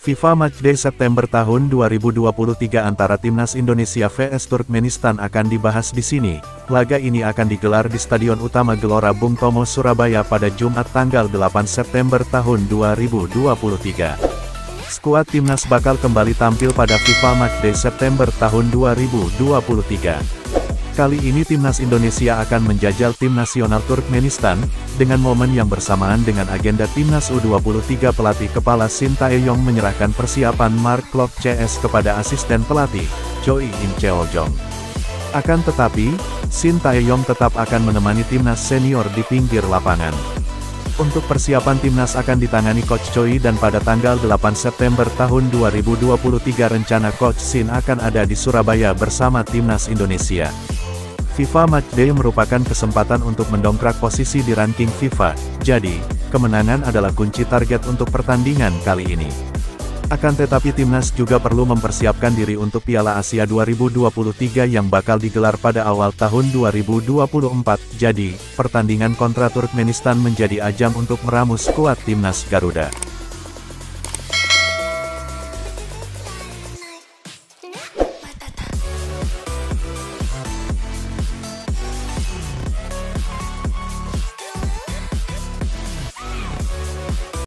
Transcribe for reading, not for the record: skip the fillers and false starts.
FIFA Matchday September tahun 2023 antara Timnas Indonesia vs Turkmenistan akan dibahas di sini. Laga ini akan digelar di Stadion Utama Gelora Bung Tomo, Surabaya pada Jumat tanggal 8 September tahun 2023. Skuad Timnas bakal kembali tampil pada FIFA Matchday September tahun 2023. Kali ini Timnas Indonesia akan menjajal tim nasional Turkmenistan, dengan momen yang bersamaan dengan agenda Timnas U23. Pelatih kepala Shin Tae-yong menyerahkan persiapan Mark Klok CS kepada asisten pelatih, Choi In Cheol-jong. Akan tetapi, Shin Tae-yong tetap akan menemani timnas senior di pinggir lapangan. Untuk persiapan timnas akan ditangani Coach Choi dan pada tanggal 8 September tahun 2023 rencana Coach Shin akan ada di Surabaya bersama timnas Indonesia. FIFA Matchday merupakan kesempatan untuk mendongkrak posisi di ranking FIFA, jadi, kemenangan adalah kunci target untuk pertandingan kali ini. Akan tetapi timnas juga perlu mempersiapkan diri untuk Piala Asia 2023 yang bakal digelar pada awal tahun 2024, jadi, pertandingan kontra Turkmenistan menjadi ajang untuk meramu skuad timnas Garuda.